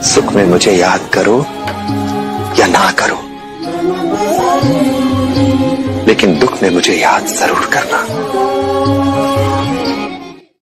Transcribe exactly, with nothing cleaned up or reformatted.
सुख में मुझे याद करो या ना करो, लेकिन दुख में मुझे याद जरूर करना।